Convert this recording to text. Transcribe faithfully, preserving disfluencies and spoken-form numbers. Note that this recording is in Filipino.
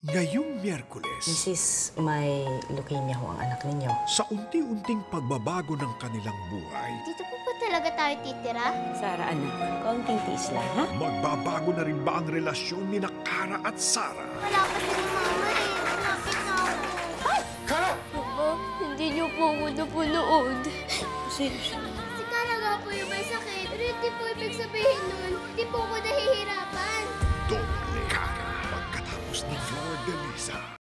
Ngayong Miyerkules, Misis, may leukemia ho ang anak ninyo. sa unti-unting pagbabago ng kanilang buhay, Dito po ba talaga tayo titira? Sara, anak, konting tiis lang, ha? magbabago na rin ba ang relasyon ni Kara at Sara? Wala pa si mama eh. Lapit na ako. Kara! Mama, hindi niyo po ako napanood. Pasensya na. Si Kara nga po yung may sakit. Pero hindi po ibig sabihin nun, hindi po ako nahihirapan. Doble Kara pagkatapos ni Flor de Lisa.